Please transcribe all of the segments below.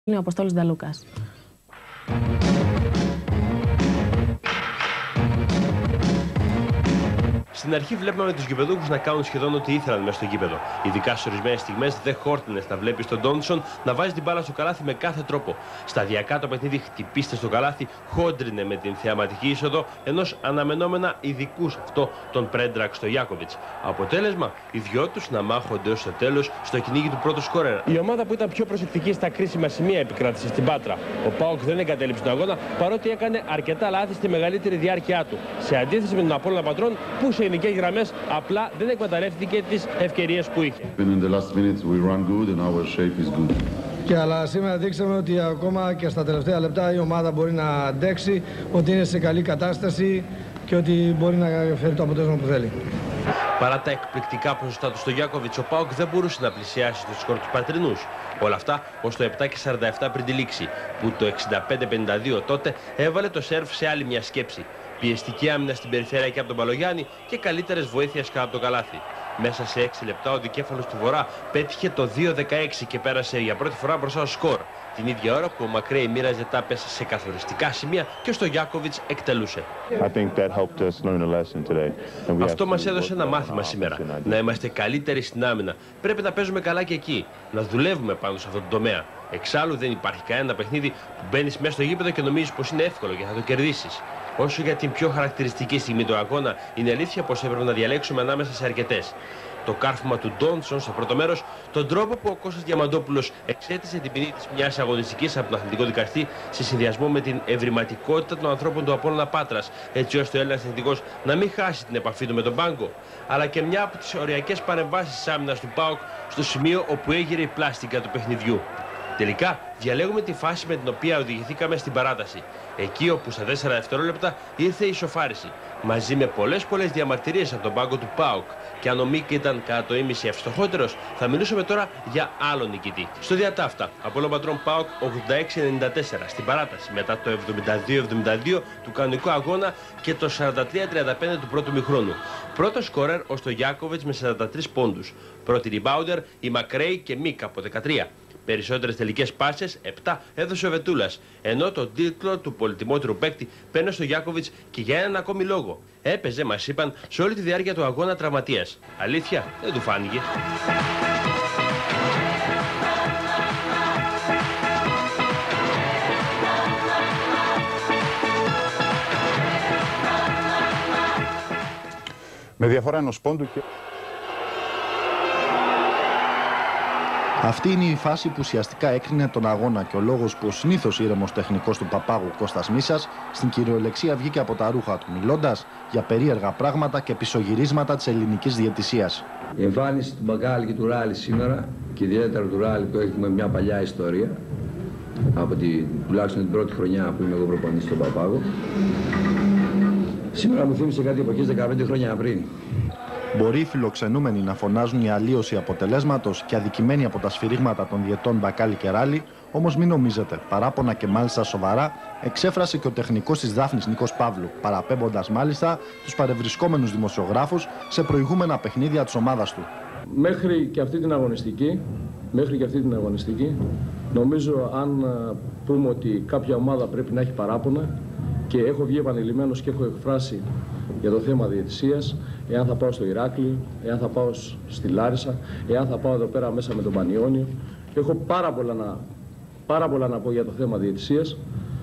Είναι ο Αποστόλης Νταλούκας. Στην αρχή βλέπαμε τους γηπεδούχους να κάνουν σχεδόν ό,τι ήθελαν μέσα στο γήπεδο. Ειδικά σε ορισμένες στιγμές δεν χόρτινες να βλέπει τον Ντόντσον να βάζει την μπάλα στο καλάθι με κάθε τρόπο. Σταδιακά το παιχνίδι χτυπήστε στο καλάθι, χόντρινε με την θεαματική είσοδο ενός αναμενόμενα ειδικού σε αυτό τον Πρέντρακ στο Γιάκοβιτς. Αποτέλεσμα, οι δυο τους να μάχονται ως το τέλος στο κυνήγι του πρώτου σκόρερα. Η ομάδα που ήταν πιο προσεκτική στα κρίσιμα σημεία επικράτησε στην Πάτρα. Ο ΠΑΟΚ δεν εγκατέλειψε τον αγώνα παρότι έκανε αρκετά λάθη στη μεγαλύτερη διάρκεια του. Σε αντίθεση με τον Απόλλωνα Πατρών που σε γενικές γραμμές απλά δεν εκμεταλλεύτηκε τις ευκαιρίες που είχε. Αλλά σήμερα δείξαμε ότι ακόμα και στα τελευταία λεπτά η ομάδα μπορεί να αντέξει, ότι είναι σε καλή κατάσταση και ότι μπορεί να φέρει το αποτέλεσμα που θέλει. Παρά τα εκπληκτικά ποσοστά του στο Γιάκοβιτς, ο ΠΑΟΚ δεν μπορούσε να πλησιάσει το σκορ του Πατρινούς. Όλα αυτά ως το 7:47 πριν τη λήξη, που το 65-52 τότε έβαλε το σερβ σε άλλη μια σκέψη. Πιεστική άμυνα στην περιφέρεια και από τον Παλογιάννη και καλύτερες βοήθειες κάτω από το καλάθι. Μέσα σε 6 λεπτά ο δικέφαλος του Βορρά πέτυχε το 2-16 και πέρασε για πρώτη φορά μπροστά στο σκορ. Την ίδια ώρα που ο Μακρέι μοίραζε τάπες σε καθοριστικά σημεία και στο Γιάκοβιτς εκτελούσε. Αυτό μας έδωσε ένα μάθημα σήμερα. Να είμαστε καλύτεροι στην άμυνα. Πρέπει να παίζουμε καλά και εκεί. Να δουλεύουμε πάνω σε αυτό το τομέα. Εξάλλου δεν υπάρχει κανένα παιχνίδι που μπαίνεις μέσα στο γήπεδο και νομίζεις πως είναι εύκολο και θα το κερδίσεις. Όσο για την πιο χαρακτηριστική στιγμή του αγώνα, είναι αλήθεια πως έπρεπε να διαλέξουμε ανάμεσα σε αρκετές. Το κάρφωμα του Ντόντσον στο πρώτο μέρος, τον τρόπο που ο Κώστας Διαμαντόπουλος εξέτησε την ποινή της μιας αγωνιστικής από τον αθλητικό δικαστή σε συνδυασμό με την ευρηματικότητα των ανθρώπων του Απόλλωνα Πάτρας, έτσι ώστε ο Έλληνας εθνικός να μην χάσει την επαφή του με τον πάγκο. Αλλά και μια από τις οριακές παρεμβάσεις της άμυνας του ΠΑΟΚ στο σημείο όπου έγειρε η πλάστικα του παιχνιδιού. Τελικά, διαλέγουμε τη φάση με την οποία οδηγηθήκαμε στην παράταση. Εκεί όπου στα 4 δευτερόλεπτα ήρθε η ισοφάριση. Μαζί με πολλές διαμαρτυρίες από τον πάγκο του ΠΑΟΚ. Και αν ο Μίκ ήταν κατά το ίμιση ευστοχότερος, θα μιλούσαμε τώρα για άλλο νικητή. Στο διατάφτα, Απόλλωνα Πατρών ΠΑΟΚ 86-94 στην παράταση μετά το 72-72 του κανονικού αγώνα και το 43-35 του πρώτου μηχρόνου. Πρώτο σκόρερ ως το Γιάκοβιτς με 43 πόντους. Πρώτη ριμπάουντερ η Μακρέι και Μίκ από 13. Περισσότερες τελικές πάσες, 7, έδωσε ο Βετούλας, ενώ τον τίτλο του πολυτιμότερου παίκτη παίρνει στο Γιάκοβιτς και για έναν ακόμη λόγο. Έπαιζε, μας είπαν, σε όλη τη διάρκεια του αγώνα τραυματίας. Αλήθεια, δεν του φάνηκε. Με διαφορά ενός πόντου και... Αυτή είναι η φάση που ουσιαστικά έκρινε τον αγώνα και ο λόγος που ο συνήθως ήρεμος τεχνικός του Παπάγου Κώστας Μίσας στην κυριολεξία βγήκε από τα ρούχα του μιλώντας για περίεργα πράγματα και πισωγυρίσματα της ελληνικής διαιτησίας. Η εμφάνιση του Μπακάλι και του Ράλι σήμερα και ιδιαίτερα του Ράλι που έχουμε μια παλιά ιστορία από τουλάχιστον την πρώτη χρονιά που είμαι εγώ προπονητής στον Παπάγο, σήμερα μου θύμισε κάτι εποχής 15 χρόνια πριν. Μπορεί οι φιλοξενούμενοι να φωνάζουν για αλλίωση αποτελέσματος και αδικημένοι από τα σφυρίγματα των διαιτών Μπακάλι και Ράλι, όμως μην νομίζετε, παράπονα και μάλιστα σοβαρά εξέφρασε και ο τεχνικός της Δάφνης Νίκος Παύλου, παραπέμποντας μάλιστα τους παρευρισκόμενους δημοσιογράφους σε προηγούμενα παιχνίδια της ομάδας του. Μέχρι και αυτή την αγωνιστική, νομίζω αν πούμε ότι κάποια ομάδα πρέπει να έχει παράπονα και έχω βγει επανειλημμένος και έχω εκφράσει για το θέμα διαιτησίας, εάν θα πάω στο Ηράκλειο, εάν θα πάω στη Λάρισα, εάν θα πάω εδώ πέρα μέσα με τον Πανιόνιο. Έχω πάρα πολλά να πω για το θέμα διαιτησίας.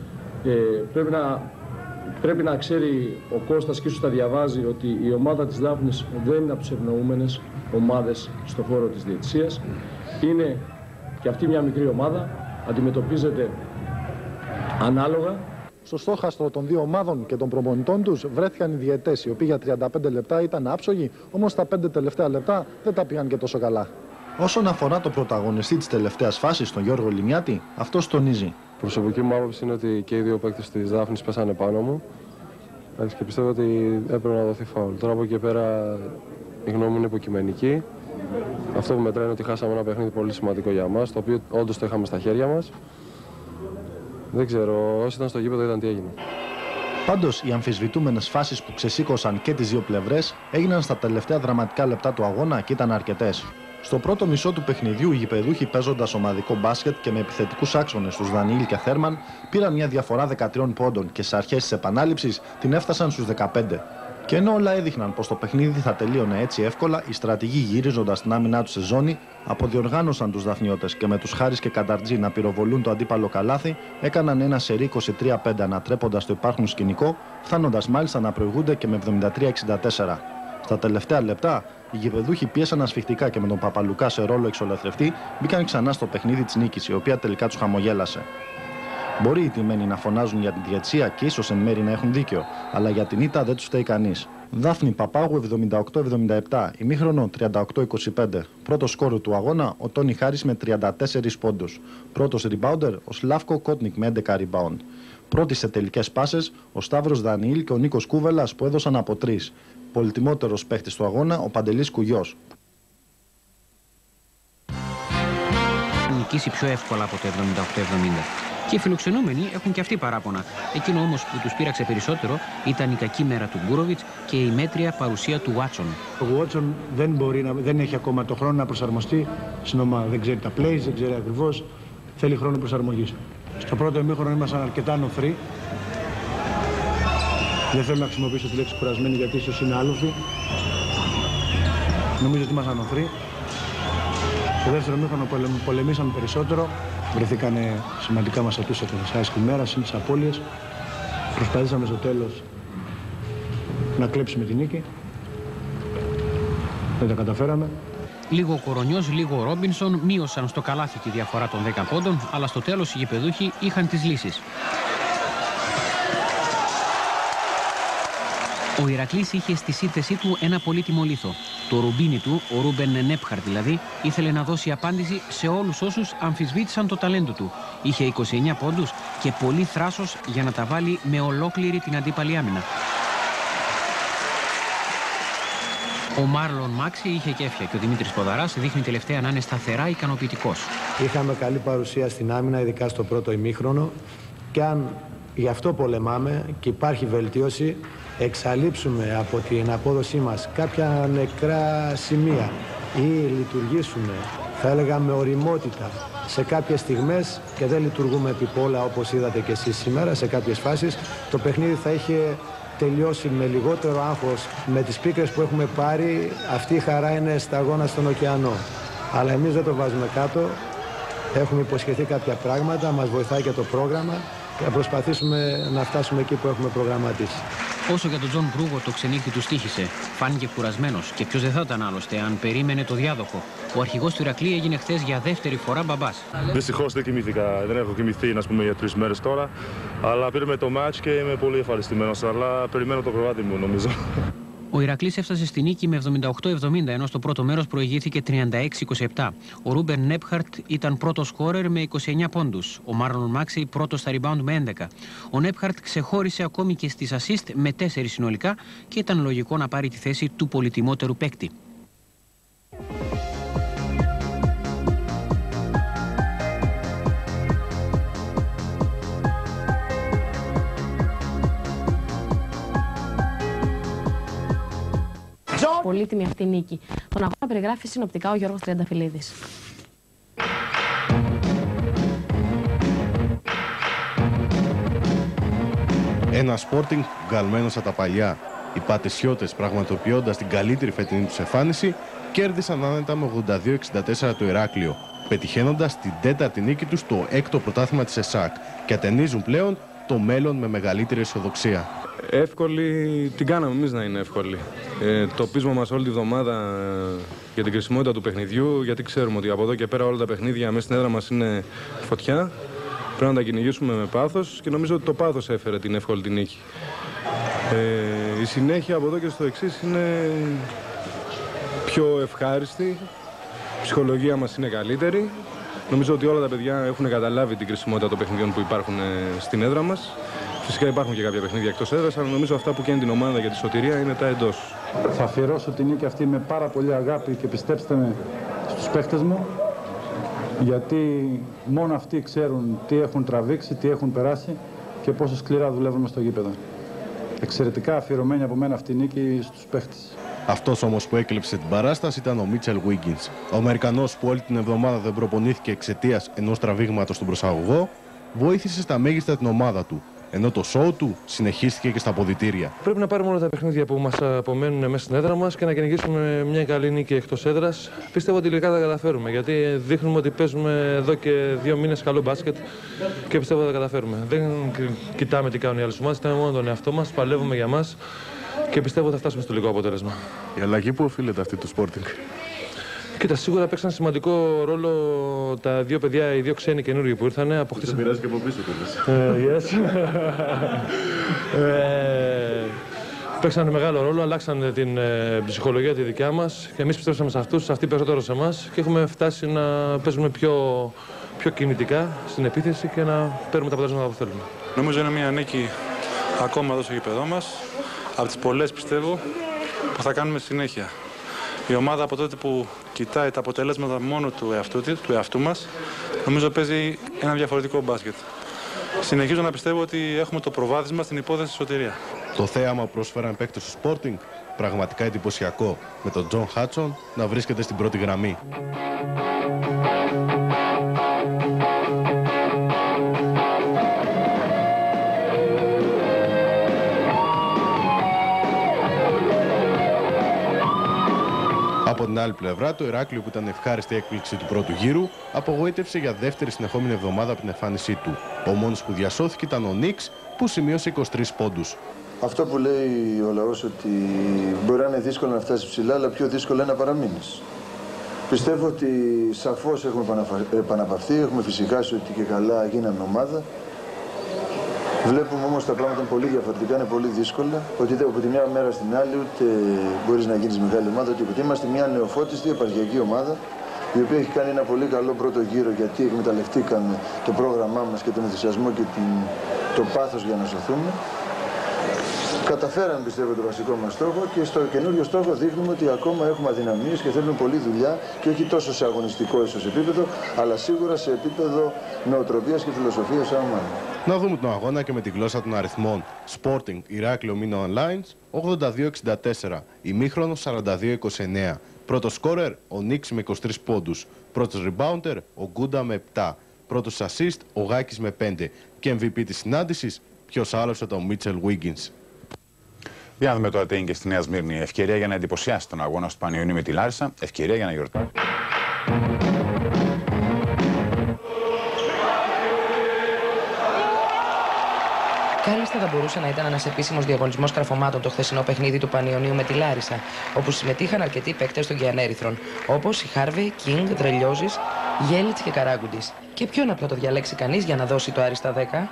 Πρέπει να ξέρει ο Κώστας και ίσως τα διαβάζει ότι η ομάδα της Δάφνης δεν είναι από τις ευνοούμενες ομάδες στον χώρο της διαιτησίας. Είναι και αυτή μια μικρή ομάδα, αντιμετωπίζεται ανάλογα. Στο στόχαστρο των δύο ομάδων και των προπονητών τους βρέθηκαν οι διαιτές, οι οποίοι για 35 λεπτά ήταν άψογοι, όμως τα 5 τελευταία λεπτά δεν τα πήγαν και τόσο καλά. Όσον αφορά το πρωταγωνιστή της τελευταίας φάσης, τον Γιώργο Λιμιάτη, αυτός τονίζει. Προσωπική μου άποψη είναι ότι και οι δύο παίκτες της Δάφνης πέσανε πάνω μου και πιστεύω ότι έπρεπε να δοθεί φάουλ. Τώρα από εκεί και πέρα η γνώμη μου είναι υποκειμενική. Αυτό που μετράει είναι ότι χάσαμε ένα παιχνίδι πολύ σημαντικό για μας, το οποίο όντως το είχαμε στα χέρια μας. Δεν ξέρω, όσοι ήταν στο γήπεδο είδαν τι έγινε. Πάντως, οι αμφισβητούμενες φάσεις που ξεσήκωσαν και τις δύο πλευρές έγιναν στα τελευταία δραματικά λεπτά του αγώνα και ήταν αρκετές. Στο πρώτο μισό του παιχνιδιού, οι γηπεδούχοι, παίζοντας ομαδικό μπάσκετ και με επιθετικούς άξονες τους Δανιήλ και Θέρμαν, πήραν μια διαφορά 13 πόντων και στις αρχές της επανάληψης την έφτασαν στους 15. Και ενώ όλα έδειχναν πως το παιχνίδι θα τελείωνε έτσι εύκολα, οι στρατηγοί, γυρίζοντας την άμυνά τους σε ζώνη, αποδιοργάνωσαν τους Δαφνιώτες και με τους Χάρης και Κανταρτζή να πυροβολούν το αντίπαλο καλάθι, έκαναν ένα σερί 23-5 ανατρέποντας το υπάρχον σκηνικό, φτάνοντας μάλιστα να προηγούνται και με 73-64. Στα τελευταία λεπτά, οι γηπεδούχοι πίεσαν ασφιχτικά και με τον Παπαλουκά σε ρόλο εξολεθρευτή μπήκαν ξανά στο παιχνίδι της νίκης, η οποία τελικά τους χαμογέλασε. Μπορεί οι τιμένοι να φωνάζουν για την διαιτησία και ίσως εν μέρει να έχουν δίκιο, αλλά για την ήττα δεν τους φταίει κανείς. Δάφνη Παπάγου 78-77, ημίχρονο 38-25. Πρώτος σκόρου του αγώνα ο Τόνι Χάρης με 34 πόντους. Πρώτος rebounder ο Σλάβκο Κότνικ με 11 rebound. Πρώτοι σε τελικές πάσες ο Σταύρος Δανιήλ και ο Νίκος Κούβελας που έδωσαν από 3. Πολυτιμότερος παίχτης του αγώνα ο Παντελής Κουγιός. Νικήσει πιο εύκολα από το 78-70. Και οι φιλοξενούμενοι έχουν και αυτοί παράπονα. Εκείνο όμως που τους πείραξε περισσότερο ήταν η κακή μέρα του Γκούροβιτς και η μέτρια παρουσία του Βάτσον. Ο Βάτσον δεν έχει ακόμα το χρόνο να προσαρμοστεί στην ομάδα. Δεν ξέρει τα plays, δεν ξέρει ακριβώς. Θέλει χρόνο προσαρμογής. Στο πρώτο ημίχρονο ήμασταν αρκετά νοφροί. Δεν θέλω να χρησιμοποιήσω τη λέξη κουρασμένοι γιατί ίσως είναι άλοφοι. Νομίζω ότι ήμασταν νοφροί. Στο δεύτερο ημίχρονο πολεμήσαμε περισσότερο. Βρεθήκαν σημαντικά μας ατούς σε άσχημη μέρα, συν τις απώλειες. Προσπαθήσαμε στο τέλος να κλέψουμε την νίκη. Δεν τα καταφέραμε. Λίγο ο Κορονιός, λίγο ο Ρόμπινσον μείωσαν στο καλάθι τη διαφορά των 10 πόντων, αλλά στο τέλος οι γηπεδούχοι είχαν τις λύσεις. Ο Ηρακλής είχε στη σύνθεσή του ένα πολύτιμο λίθο. Το ρουμπίνι του, ο Ρούμπεν Νέπχαρτ δηλαδή, ήθελε να δώσει απάντηση σε όλους όσους αμφισβήτησαν το ταλέντο του. Είχε 29 πόντους και πολύ θράσος για να τα βάλει με ολόκληρη την αντίπαλη άμυνα. Ο Μάρλον Μάξι είχε κέφια και ο Δημήτρης Ποδαράς δείχνει τελευταία να είναι σταθερά ικανοποιητικός. Είχαμε καλή παρουσία στην άμυνα, ειδικά στο πρώτο ημίχρονο. Και αν γι' αυτό πολεμάμε και υπάρχει βελτίωση, εξαλείψουμε από την απόδοσή μας κάποια νεκρά σημεία ή λειτουργήσουμε, θα έλεγα με ωριμότητα, σε κάποιες στιγμές και δεν λειτουργούμε επιπόλα όπως είδατε και εσείς σήμερα σε κάποιες φάσεις, το παιχνίδι θα είχε τελειώσει με λιγότερο άγχος. Με τις πίκρες που έχουμε πάρει, αυτή η χαρά είναι σταγόνα στον ωκεανό. Αλλά εμείς δεν το βάζουμε κάτω, έχουμε υποσχεθεί κάποια πράγματα, μας βοηθάει και το πρόγραμμα και θα προσπαθήσουμε να φτάσουμε εκεί που έχουμε προγραμματίσει. Όσο για τον Τζον Μπρούγο το ξενύχτη του στοίχησε. Φάνηκε κουρασμένος και ποιος δεν θα ήταν άλλωστε αν περίμενε το διάδοχο. Ο αρχηγός του Ηρακλή έγινε χθες για δεύτερη φορά μπαμπάς. Δυστυχώς δεν κοιμήθηκα. Δεν έχω κοιμηθεί για 3 μέρες τώρα. Αλλά πήραμε το μάτς και είμαι πολύ ευχαριστημένος. Αλλά περιμένω το κρεβάτι μου νομίζω. Ο Ηρακλής έφτασε στη νίκη με 78-70, ενώ στο πρώτο μέρος προηγήθηκε 36-27. Ο Ρούμπεν Νέπχαρτ ήταν πρώτος σκόρερ με 29 πόντους. Ο Μάρλον Μάξι πρώτος στα rebound με 11. Ο Νέπχαρτ ξεχώρισε ακόμη και στις assist με 4 συνολικά και ήταν λογικό να πάρει τη θέση του πολυτιμότερου παίκτη. Πολύτιμη αυτή η νίκη. Τον αγώνα περιγράφει συνοπτικά ο Γιώργος Τριανταφυλλίδης. Ένα Sporting βγαλμένος από τα παλιά. Οι Πατησιώτες, πραγματοποιώντας την καλύτερη φετινή τους εμφάνιση, κέρδισαν άνετα με 82-64 το Ηράκλειο, πετυχαίνοντας την 4η νίκη τους στο 6ο πρωτάθλημα της ΕΣΑΚ και ατενίζουν πλέον το μέλλον με μεγαλύτερη αισιοδοξία. Εύκολη την κάναμε εμείς να είναι εύκολη. Το πείσμα μας όλη τη βδομάδα για την κρισιμότητα του παιχνιδιού, γιατί ξέρουμε ότι από εδώ και πέρα όλα τα παιχνίδια μέσα στην έδρα μας είναι φωτιά. Πρέπει να τα κυνηγήσουμε με πάθος και νομίζω ότι το πάθος έφερε την εύκολη την νίκη. Η συνέχεια από εδώ και στο εξής είναι πιο ευχάριστη, η ψυχολογία μας είναι καλύτερη. Νομίζω ότι όλα τα παιδιά έχουν καταλάβει την κρισιμότητα των παιχνιδιών που υπάρχουν στην έδρα μας. Φυσικά υπάρχουν και κάποια παιχνίδια εκτός έδρας, αλλά νομίζω αυτά που καίνουν την ομάδα για τη σωτηρία είναι τα εντός. Θα αφιερώσω την νίκη αυτή με πάρα πολύ αγάπη και πιστέψτε με στους παίχτες μου, γιατί μόνο αυτοί ξέρουν τι έχουν τραβήξει, τι έχουν περάσει και πόσο σκληρά δουλεύουμε στο γήπεδο. Εξαιρετικά αφιερωμένη από μένα αυτή η νίκη στους παίχτες. Αυτός όμως που έκλεψε την παράσταση ήταν ο Μίτσελ Wiggins. Ο Αμερικανός που όλη την εβδομάδα δεν προπονήθηκε εξαιτίας ενός τραβήγματος στον προσαγωγό, βοήθησε στα μέγιστα την ομάδα του, ενώ το σόου του συνεχίστηκε και στα αποδυτήρια. Πρέπει να πάρουμε όλα τα παιχνίδια που μας απομένουν μέσα στην έδρα μας και να κυνηγήσουμε μια καλή νίκη εκτός έδρας. Πιστεύω ότι τελικά τα καταφέρουμε, γιατί δείχνουμε ότι παίζουμε εδώ και 2 μήνες καλό μπάσκετ και πιστεύω ότι τα καταφέρουμε. Δεν κοιτάμε τι κάνουν οι άλλες ομάδες, κοιτάμε μόνο τον εαυτό μας, παλεύουμε για μας και πιστεύω ότι θα φτάσουμε στο τελικό αποτέλεσμα. Η αλλαγή που οφείλεται αυτή του Sporting? Κοίτα, σίγουρα παίξαν σημαντικό ρόλο τα 2 παιδιά, οι 2 ξένοι καινούργοι που ήρθαν. Αποκτήσαν. Σε πειράζει και από πίσω yes. Παίξαν μεγάλο ρόλο, αλλάξαν την ψυχολογία τη δικιά μας και εμείς πιστέψαμε σε αυτούς, αυτοί περισσότερο σε εμάς και έχουμε φτάσει να παίζουμε πιο κινητικά στην επίθεση και να παίρνουμε τα αποτέλεσματα που θέλουμε. Νομίζω είναι μια νίκη ακόμα εδώ στο γήπεδό μας, από τις πολλές πιστεύω που θα κάνουμε συνέχεια. Η ομάδα από τότε που κοιτάει τα αποτελέσματα μόνο του εαυτού μας, νομίζω παίζει ένα διαφορετικό μπάσκετ. Συνεχίζω να πιστεύω ότι έχουμε το προβάδισμα στην υπόθεση σωτηρία. Το θέαμα που πρόσφεραν παίκτες του Sporting, πραγματικά εντυπωσιακό, με τον Τζον Χάτσον να βρίσκεται στην πρώτη γραμμή. Από την άλλη πλευρά, το Ηράκλειο που ήταν ευχάριστη έκπληξη του πρώτου γύρου, απογοήτευσε για δεύτερη συνεχόμενη εβδομάδα από την εμφάνισή του. Ο μόνος που διασώθηκε ήταν ο Νίξ, που σημείωσε 23 πόντους. Αυτό που λέει ο λαός ότι μπορεί να είναι δύσκολο να φτάσει ψηλά, αλλά πιο δύσκολο είναι να παραμείνεις. Πιστεύω ότι σαφώς έχουμε επαναπαυθεί, έχουμε φυσικάσει ότι και καλά γίναμε ομάδα. Βλέπουμε όμως τα πράγματα είναι πολύ διαφορετικά, είναι πολύ δύσκολα. Ότι από τη μια μέρα στην άλλη ούτε μπορείς να γίνεις μεγάλη ομάδα, ότι είμαστε μια νεοφώτιστη επαρχιακή ομάδα, η οποία έχει κάνει ένα πολύ καλό πρώτο γύρο γιατί εκμεταλλευτήκαμε το πρόγραμμά μας και τον ενθουσιασμό και το πάθος για να σωθούμε. Καταφέραμε πιστεύω το βασικό μας στόχο και στο καινούριο στόχο δείχνουμε ότι ακόμα έχουμε αδυναμίες και θέλουμε πολλή δουλειά και όχι τόσο σε αγωνιστικό ίσως επίπεδο, αλλά σίγουρα σε επίπεδο νοοτροπίας και φιλοσοφίας σαν ομάδα. Να δούμε τον αγώνα και με τη γλώσσα των αριθμών. Sporting Ηράκλειο Minoan Lines 82-64, ημίχρονο 42-29. Πρώτος σκόρερ ο Νίξ με 23 πόντους. Πρώτος rebounder ο Γκούντα με 7. Πρώτος assist ο Γάκης με 5. Και MVP της συνάντησης ποιος άλλος ήταν ο Μίτσελ Wiggins. Για να δούμε τώρα τι είναι και στη Νέα Σμύρνη. Ευκαιρία για να εντυπωσιάσει τον αγώνα στο Πανιωνίου με τη Λάρισα. Ευκαιρία για να γιορτάσει. Κάλλιστα θα μπορούσε να ήταν ένας επίσημος διαγωνισμός καρφωμάτων το χθεσινό παιχνίδι του Πανιωνίου με τη Λάρισα, όπου συμμετείχαν αρκετοί παίκτες των Κιανέριθρων, όπως η Χάρβεϊ, Κίνγκ, Δρελιώζης, Γέλιτς και Καράγκουντης. Και ποιον απλά το διαλέξει κανείς για να δώσει το άριστα 10.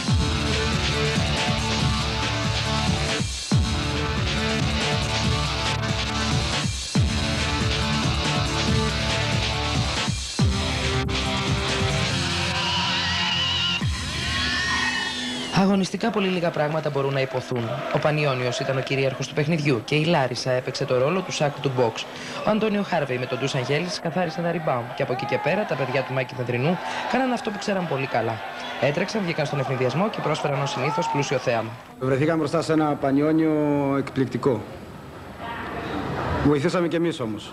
Αγωνιστικά πολύ λίγα πράγματα μπορούν να υποθούν. Ο Πανιώνιος ήταν ο κυρίαρχος του παιχνιδιού και η Λάρισα έπαιξε το ρόλο του σάκου του box. Ο Αντώνιο Χάρβεϊ με τον Ντούσαν Γέλης καθάρισαν τα rebound και από εκεί και πέρα τα παιδιά του Μάκη Πετρινού κάναν αυτό που ξέραν πολύ καλά. Έτρεξαν, βγήκαν στον ευνηδιασμό και πρόσφεραν ως συνήθως πλούσιο θέαμα. Βρεθήκαμε μπροστά σε ένα Πανιώνιο εκπληκτικό. Βοηθήσαμε κι εμείς όμως.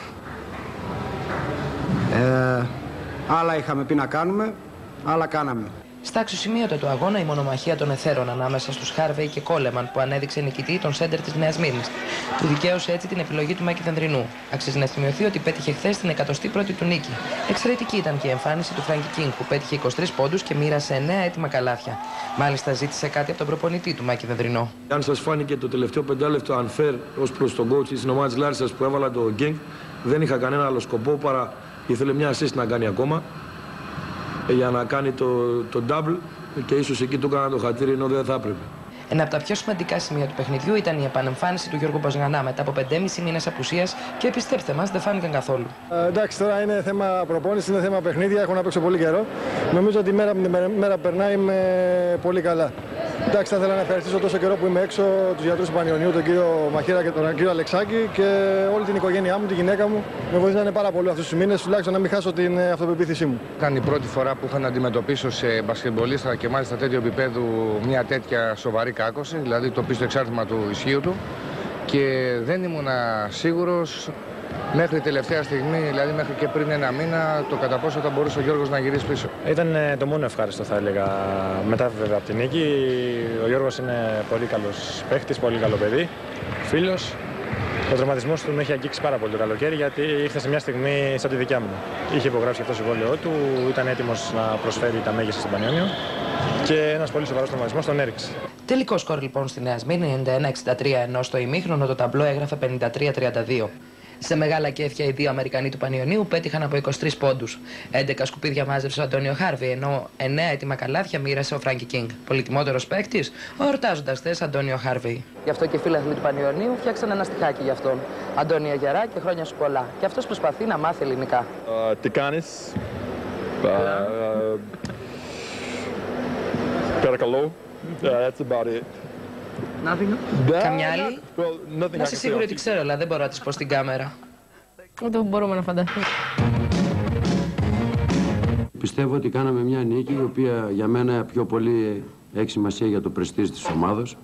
Άλλα είχαμε πει να κάνουμε, άλλα κάναμε. Στα αξιοσημείωτα του αγώνα η μονομαχία των εθέρων ανάμεσα στους Χάρβεϊ και Κόλεμαν που ανέδειξε νικητή τον σέντερ της Νέας Σμύρνης, που δικαίωσε έτσι την επιλογή του Μάκη Δανδρινού. Αξίζει να σημειωθεί ότι πέτυχε χθες την 101η του νίκη. Εξαιρετική ήταν και η εμφάνιση του Φράνκι Κίνγκ που πέτυχε 23 πόντους και μοίρασε 9 έτοιμα καλάθια. Μάλιστα ζήτησε κάτι από τον προπονητή του Μάκη Δανδρινό. Αν σας φάνηκε το τελευταίο πεντάλεπτο unfair ως προς τον coach της ομάδας της Λάρισσας που έβαλα το Γκίνγκ, δεν είχα κανένα άλλο σκοπό παρά ήθελε μια assist να κάνει ακόμα για να κάνει το double και ίσως εκεί του έκανα το χατήρι ενώ δεν θα έπρεπε. Ένα από τα πιο σημαντικά σημεία του παιχνιδιού ήταν η επανεμφάνιση του Γιώργου Μπαζγανά μετά από 5,5 μήνες απουσίας και πιστέψτε μας δεν φάνηκαν καθόλου. Εντάξει, τώρα είναι θέμα προπόνηση, είναι θέμα παιχνίδια, έχω να παίξω πολύ καιρό. Νομίζω ότι μέρα περνάει πολύ καλά. Εντάξει, θα ήθελα να ευχαριστήσω τόσο καιρό που είμαι έξω τους γιατρούς του Πανιωνίου, τον κύριο Μαχαίρα και τον κύριο Αλεξάκη και όλη την οικογένειά μου, τη γυναίκα μου. Με βοηθάνε πάρα πολύ αυτούς τους μήνες, τουλάχιστον να μην χάσω την αυτοπεποίθησή μου. Ήταν η πρώτη φορά που είχα να αντιμετωπίσω σε μπασκετμπολίστα και μάλιστα τέτοιο επίπεδου μια τέτοια σοβαρή κάκωση, δηλαδή το πίστο εξάρτημα του ισχύου του. και δεν ήμουν σίγουρος μέχρι τελευταία στιγμή, δηλαδή μέχρι και πριν ένα μήνα, το κατά πόσο θα μπορούσε ο Γιώργος να γυρίσει πίσω. Ήταν το μόνο ευχάριστο, θα έλεγα, μετά βέβαια από την νίκη. Ο Γιώργος είναι πολύ καλός παίχτης, πολύ καλό παιδί, φίλος. Ο τραυματισμός του με έχει αγγίξει πάρα πολύ το καλοκαίρι, γιατί ήρθε σε μια στιγμή σαν τη δικιά μου. Είχε υπογράψει αυτό το συμβόλαιό του, ήταν έτοιμος να προσφέρει τα μέγιστα στον Πανιόνιο και ένας πολύ σοβαρός τραυματισμός τον έριξε. Τελικό σκορ λοιπόν στη Νέα Σμύρνη 91-63, ενώ στο ημίχρονο το ταμπλό έγραφε 53-32. Σε μεγάλα κέφια οι δύο Αμερικανοί του Πανιωνίου πέτυχαν από 23 πόντους. 11 σκουπίδια μάζεψε ο Αντώνιο Χάρβι, ενώ 9 έτοιμα καλάθια μοίρασε ο Φράνκι Κίνγκ. Πολυτιμότερος παίκτης, ο εορτάζοντας θες Αντώνιο Χάρβι. Γι' αυτό και οι φίλαθλοι του Πανιωνίου φτιάξαν ένα στιχάκι για αυτόν. Αντώνια γερά και χρόνια σου πολλά. Και αυτός προσπαθεί να μάθει ελληνικά. Τι κάνεις? Παρακαλώ. That's about it. Καμιά άλλη? Να είσαι σίγουρη ότι ξέρω, αλλά δεν μπορώ να της πω στην κάμερα. Δεν μπορούμε να φανταστούμε. Πιστεύω ότι κάναμε μια νίκη, η οποία για μένα πιο πολύ έχει σημασία για το πρεστίζ της ομάδας.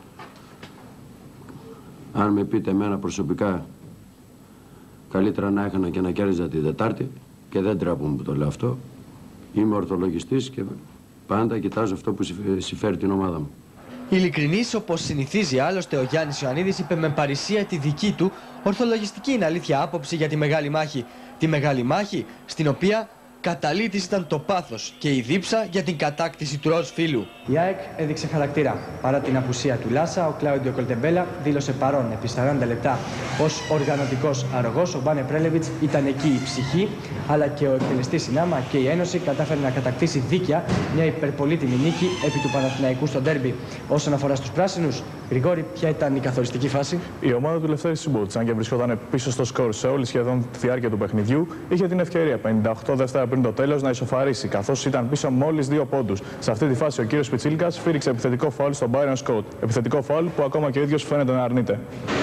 Αν με πείτε εμένα προσωπικά, καλύτερα να έχανα και να κέρδιζα την Τετάρτη, και δεν τρέπομαι που το λέω αυτό. Είμαι ορθολογιστής και πάντα κοιτάζω αυτό που συμφέρει την ομάδα μου. Ειλικρινής, όπως συνηθίζει άλλωστε, ο Γιάννης Ιωαννίδης είπε με παρησία τη δική του ορθολογιστική είναι αλήθεια άποψη για τη μεγάλη μάχη. Τη μεγάλη μάχη στην οποία καταλήτης ήταν το πάθος και η δίψα για την κατάκτηση του ροζ φύλου. Η ΑΕΚ έδειξε χαρακτήρα. Παρά την απουσία του Λάσα, ο Κλάουντιο Κολτεμπέλα δήλωσε παρόν επί 40 λεπτά. Ως οργανωτικός αρρωγός, ο Μπάνε Πρέλεβιτς ήταν εκεί η ψυχή, αλλά και ο εκτελεστής Συνάμα και η Ένωση κατάφερε να κατακτήσει δίκαια μια υπερπολίτιμη νίκη επί του Παναθηναϊκού στο ντέρμπι. Όσον αφορά στους πράσινους, Γρηγόρη, ποια ήταν η καθοριστική φάση? Η ομάδα του Λευτέρη Σούμποτς, αν και βρισκόταν πίσω στο σκορ σε όλη σχεδόν τη διάρκεια του παιχνιδιού, είχε την ευκαιρία 58 δεύτερα πριν το τέλος να ισοφαρίσει, καθώς ήταν πίσω μόλις 2 πόντους. Σε αυτή τη φάση ο κύριος Πιτσίλικας φύριξε επιθετικό φάουλ στον Byron Scott. Επιθετικό φάουλ που ακόμα και ο ίδιος φαίνεται να αρνείται.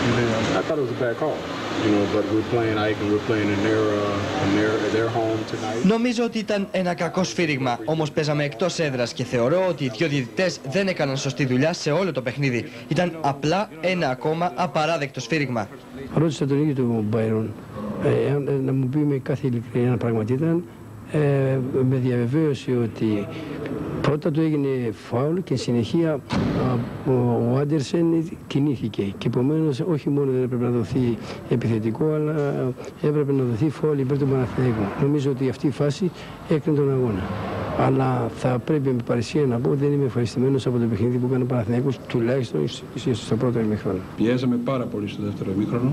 Νομίζω ότι ήταν ένα κακό σφύριγμα, όμως παίζαμε εκτός έδρας και θεωρώ ότι οι δύο διαιτητές δεν έκαναν σωστή δουλειά σε όλο το παιχνίδι. Ήταν απλά ένα ακόμα απαράδεκτο σφύριγμα. Ρώτησα τον ίδιο του Μπάιρον να μου πει με κάθε ειλικρινή ένα πράγμα. Ήταν με διαβεβαίωση ότι πρώτα του έγινε φάουλ και συνεχεία ο Άντερσεν κινήθηκε και επομένως όχι μόνο δεν έπρεπε να δοθεί επιθετικό, αλλά έπρεπε να δοθεί φάουλ υπέρ του Παναθηναϊκού. Νομίζω ότι αυτή η φάση έκρινε τον αγώνα. Αλλά θα πρέπει με παρησία να πω ότι δεν είμαι ευχαριστημένος από το παιχνίδι που έκανε ο Παναθηναϊκός, τουλάχιστον στο πρώτο ημίχρονο. Πιέζαμε πάρα πολύ στο δεύτερο ημίχρονο.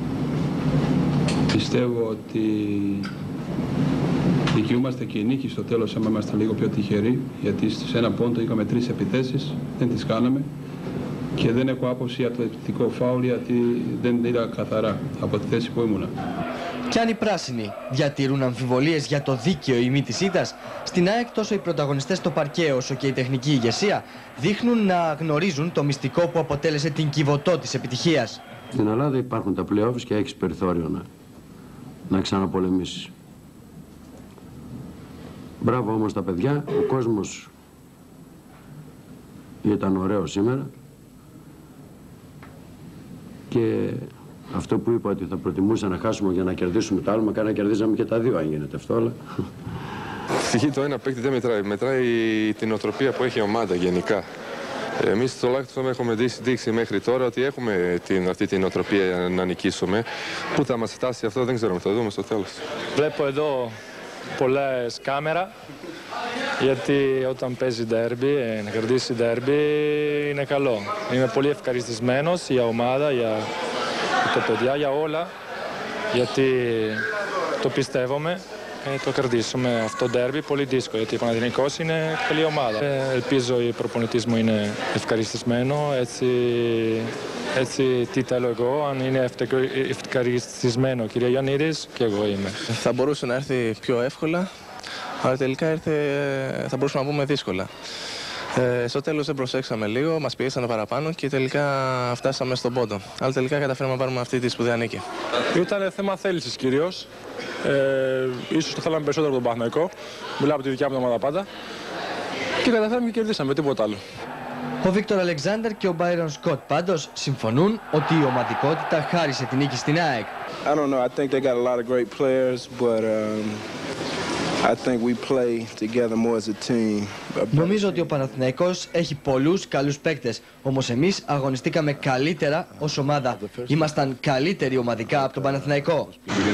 Πιστεύω ότι δικαιούμαστε και η νίκη στο τέλος, άμα είμαστε λίγο πιο τυχεροί, γιατί σε ένα πόντο είχαμε 3 επιθέσεις, δεν τις κάναμε και δεν έχω άποψη για το επιθετικό φάουλ, γιατί δεν είδα καθαρά από τη θέση που ήμουνα. Κι αν οι πράσινοι διατηρούν αμφιβολίες για το δίκαιο ή μη της ήττας, στην ΑΕΚ τόσο οι πρωταγωνιστές στο παρκέ όσο και η τεχνική ηγεσία δείχνουν να γνωρίζουν το μυστικό που αποτέλεσε την κυβωτό της επιτυχίας. Στην Ελλάδα υπάρχουν τα playoffs και έχεις περιθώριο να ξαναπολεμήσεις. Μπράβο όμως τα παιδιά, ο κόσμος ήταν ωραίο σήμερα και αυτό που είπα ότι θα προτιμούσα να χάσουμε για να κερδίσουμε το άλλο, μακάρι να κερδίζαμε και τα δύο αν γίνεται αυτό, αλλά... Ευτυχή το ένα παίκτη δεν μετράει, μετράει την οτροπία που έχει η ομάδα γενικά. Εμείς τουλάχιστον έχουμε δείξει μέχρι τώρα ότι έχουμε αυτή την οτροπία για να νικήσουμε. Πού θα μας φτάσει αυτό δεν ξέρουμε, θα το δούμε στο τέλος. Βλέπω εδώ πολλές κάμερα, γιατί όταν παίζει ντέρμπι, να κερδίσει ντέρμπι είναι καλό. Είμαι πολύ ευχαριστημένος για ομάδα, για τα παιδιά, για όλα, γιατί το πιστεύουμε. Το κερδίσουμε αυτό το ντέρμπι, πολύ δύσκολο, γιατί ο Παναθηναϊκός είναι καλή ομάδα. Ελπίζω η προπονητής μου είναι ευχαριστημένο, έτσι τι θέλω εγώ, αν είναι ευχαριστημένο ο κ. Ιωαννίδης και εγώ είμαι. Θα μπορούσε να έρθει πιο εύκολα, αλλά τελικά ήρθε, θα μπορούσαμε να πούμε, δύσκολα. Στο τέλος δεν προσέξαμε λίγο, μας πιέσανε παραπάνω και τελικά φτάσαμε στον πόντο. Αλλά τελικά καταφέραμε να πάρουμε αυτή τη σπουδαία νίκη. Ήταν θέμα θέλησης κυρίως. Ίσως το θέλαμε περισσότερο από τον Παναθηναϊκό. Μιλάω από τη δικιά μου ομάδα πάντα. Και καταφέραμε και κερδίσαμε, τίποτα άλλο. Ο Βίκτορ Αλεξάνδερ και ο Μπάιρον Σκοτ πάντως συμφωνούν ότι η ομαδικότητα χάρισε την νίκη στην ΑΕΚ. I don't know. I think they got a lot of great players, but I think we play together more as a team. Νομίζω ότι ο Παναθηναϊκός έχει πολλούς καλούς παίκτες, όμως εμείς αγωνιστήκαμε καλύτερα ως ομάδα. Ήμασταν καλύτεροι ομαδικά από τον Παναθηναϊκό.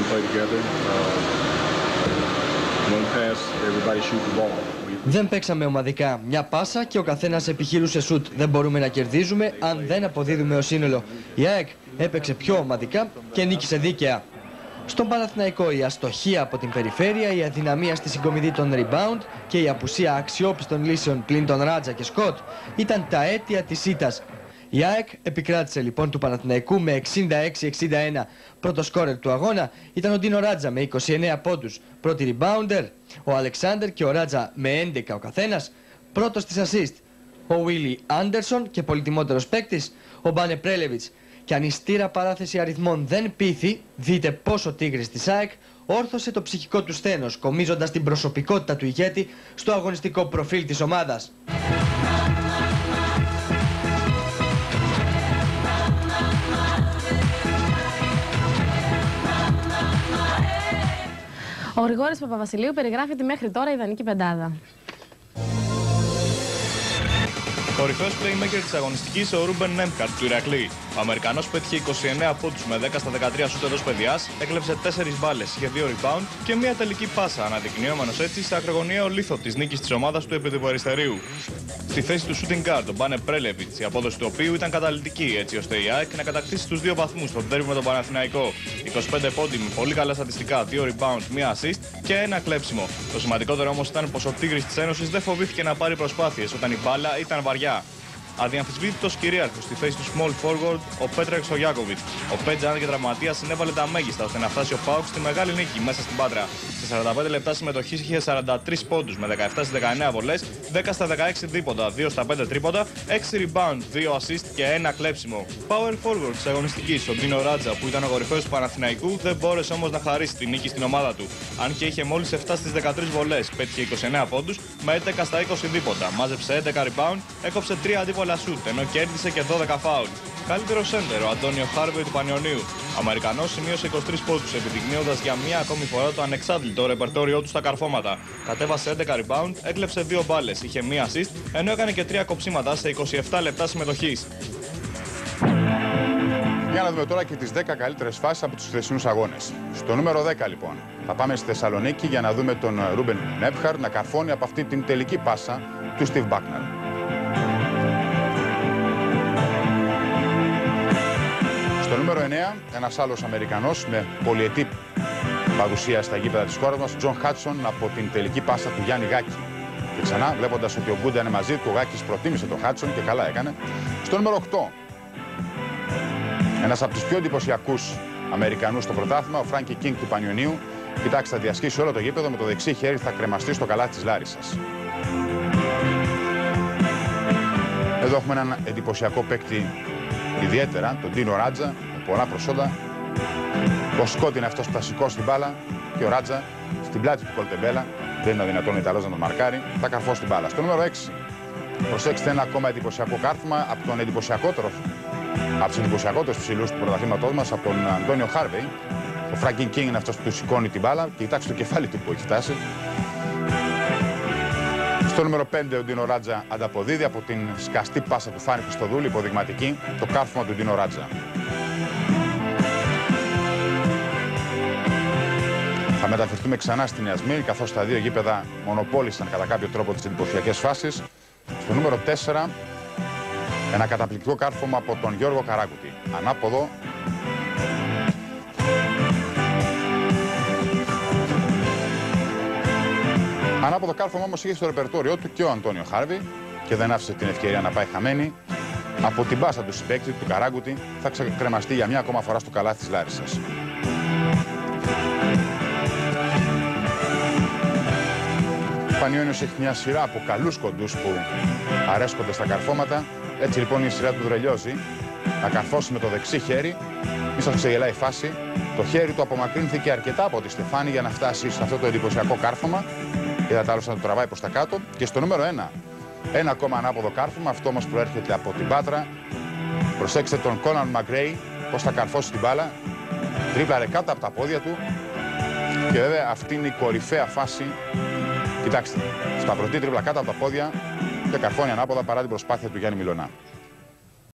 Δεν παίξαμε ομαδικά. Μια πάσα και ο καθένας επιχειρούσε σουτ. Δεν μπορούμε να κερδίζουμε αν δεν αποδίδουμε ως σύνολο. Η ΑΕΚ έπαιξε πιο ομαδικά και νίκησε δίκαια. Στον Παναθηναϊκό η αστοχία από την περιφέρεια, η αδυναμία στη συγκομιδή των rebound και η απουσία αξιόπιστων λύσεων πλην των Ράτζα και Σκοτ ήταν τα αίτια της ήττας. Η ΑΕΚ επικράτησε λοιπόν του Παναθηναϊκού με 66-61. Πρώτο σκόρερ του αγώνα ήταν ο Ντίνο Ράτζα με 29 πόντους. Πρώτη rebounder ο Αλεξάνδερ και ο Ράτζα με 11 ο καθένας. Πρώτος της assist ο Βίλι Άντερσον και πολυτιμότερος παίκτης ο Μπάνε Πρέλεβιτς. Και αν η στήρα παράθεση αριθμών δεν πείθει, δείτε πόσο Τίγρης της ΑΕΚ όρθωσε το ψυχικό του σθένος, κομίζοντας την προσωπικότητα του ηγέτη στο αγωνιστικό προφίλ της ομάδας. Ο Γρηγόρης Παπαβασιλείου περιγράφει τη μέχρι τώρα ιδανική πεντάδα. Κορυφαίος playmaker της αγωνιστικής ο Ρούμπεν Νέμπχαρτ του Ηρακλή. Ο Αμερικανός πέτυχε 29 πόντους με 10 στα 13 σούτ εντός παιδιάς, έκλεψε 4 μπάλες, είχε 2 rebound και μια τελική πάσα, αναδεικνύομενος έτσι σε ακρογωνιαίο λίθο της νίκης της ομάδας του επί του αριστερίου. Στη θέση του shooting guard, ο Μπάνε Πρέλεβιτς, η απόδοση του οποίου ήταν καταλυτική, έτσι ώστε η ΑΕΚ να κατακτήσει τους 2 βαθμούς στον τέρμι με τον Παναθηναϊκό. 25 πόντι με πολύ καλά στατιστικά, 2 rebound, 1 assist και 1 κλέψιμο. Το σημαντικότερο όμως ήταν πως ο Τίγρης της Ένωσης δεν φοβήθηκε να πάρει προσπάθειες όταν η μπάλα ήταν βαριά. Αδιαμφισβήτητος κυρίαρχος στη θέση του small forward ο Πέτρεξ Ογιάκοβιτς. Ο Πέτζα, αν και τραυματίας, συνέβαλε τα μέγιστα ώστε να φτάσει ο ΠΑΟΚ στη μεγάλη νίκη μέσα στην Πάτρα. Σε 45 λεπτά συμμετοχής είχε 43 πόντους με 17 στις 19 βολές, 10 στα 16 δίποτα, 2 στα 5 τρίποτα, 6 rebound, 2 assist και 1 κλέψιμο. Power forward της αγωνιστικής, ο Ντίνο Ράτζα, που ήταν ο κορυφαίος του Παναθηναϊκού, δεν μπόρεσε όμως να χαρίσει τη νίκη στην ομάδα του. Αν και είχε μόλις 7 στις 13 βολές, πέτυχε 29 πόντους με 11 στα 20 δίποτα, μάζεψε 11 rebound, έκοψε 3 αντίπολα σουτ, ενώ κέρδισε και 12 φάουλ. Καλύτερο σέντερ ο Αντώνιο Χάρβεϊ του Πανιωνίου. Ο Αμερικανός σημείωσε 23 πόντους, επιδεικνύοντας για μία ακόμη φορά το ανεξάντλητο ρεπερτόριό του στα καρφώματα. Κατέβασε 11 rebound, έκλεψε 2 μπάλες, είχε 1 assist, ενώ έκανε και 3 κοψίματα σε 27 λεπτά συμμετοχής. Για να δούμε τώρα και τις 10 καλύτερες φάσεις από τους χθεσινούς αγώνες. Στο νούμερο 10 λοιπόν, θα πάμε στη Θεσσαλονίκη για να δούμε τον Ρούμπεν Νέμπχαρτ να καρφώνει από αυτή την τελική πάσα του Στιβ Μπάκναρ. Στο νούμερο 9, ένας άλλος Αμερικανός με πολυετή παρουσία στα γήπεδα της χώρας μας, Τζον Χάτσον, από την τελική πάσα του Γιάννη Γάκη. Και ξανά, βλέποντας ότι ο Γκούντα είναι μαζί του, ο Γάκης προτίμησε τον Χάτσον και καλά έκανε. Στο νούμερο 8, ένας από τους πιο εντυπωσιακούς Αμερικανούς στο πρωτάθλημα, ο Φράνκι Κίνγκ του Πανιωνίου. Κοιτάξτε, θα διασχίσει όλο το γήπεδο με το δεξί χέρι, θα κρεμαστεί στο καλάθι της Λάρισσας. Εδώ έχουμε έναν εντυπωσιακό παίκτη ιδιαίτερα, τον Ντίνο Ράτζα, με πολλά προσόντα. Ο Σκότ είναι αυτός που θα σηκώσει την μπάλα και ο Ράτζα στην πλάτη του Κολτεμπέλα. Δεν είναι δυνατόν ο Ιταλός να τον μαρκάρει, θα καρφώσει την μπάλα. Στο νούμερο 6, προσέξτε ένα ακόμα εντυπωσιακό κάρφωμα από τον εντυπωσιακότερο, από τους εντυπωσιακότερους ψηλούς του πρωταθλήματός μας, από τον Αντώνιο Χάρβεϊ. Ο Φράνκι Κίνγκ είναι αυτός που του σηκώνει την μπάλα και κοιτάξτε το κεφάλι του που έχει φτάσει. Στο νούμερο 5 ο Ντίνο Ράτζα ανταποδίδει από την σκαστή πάσα του Φάνη Χριστοδούλη, υποδειγματική, το κάρφωμα του Ντίνο Ράτζα. Θα μεταφερθούμε ξανά στη Νέα Σμύρνη, καθώς τα δύο γήπεδα μονοπόλησαν κατά κάποιο τρόπο τις εντυπωσιακές φάσεις. Στο νούμερο 4, ένα καταπληκτικό κάρφωμα από τον Γιώργο Καράκουτη. Ανάποδο. Ανάποδο κάρφωμα όμως είχε στο ρεπερτόριό του και ο Αντώνιο Χάρβεϊ και δεν άφησε την ευκαιρία να πάει χαμένη. Από την πάσα του συμπαίκτη, του Καράκουτη, θα ξεκρεμαστεί για μια ακόμα φορά στο καλάθι της Λάρισσας. Ο Πανιώνιος έχει μια σειρά από καλούς κοντούς που αρέσκονται στα καρφώματα. Έτσι λοιπόν η σειρά του Δρελιώζη να καρφώσει με το δεξί χέρι. Μη σας ξεγελάει η φάση. Το χέρι του απομακρύνθηκε αρκετά από τη στεφάνη για να φτάσει σε αυτό το εντυπωσιακό κάρφωμα. Είδατε άλλωστε να το τραβάει προς τα κάτω. Και στο νούμερο 1, Ένα ακόμα ανάποδο κάρφωμα, αυτό όμως προέρχεται από την Πάτρα. Προσέξτε τον Κόναν Μακρέι, πώς θα καρφώσει την μπάλα. Τρίπλαρε κάτω από τα πόδια του. Και βέβαια αυτή είναι η κορυφαία φάση. Κοιτάξτε, σταυρωτή τρίπλα κάτω από τα πόδια και καρφώνει ανάποδα παρά την προσπάθεια του Γιάννη Μιλωνά.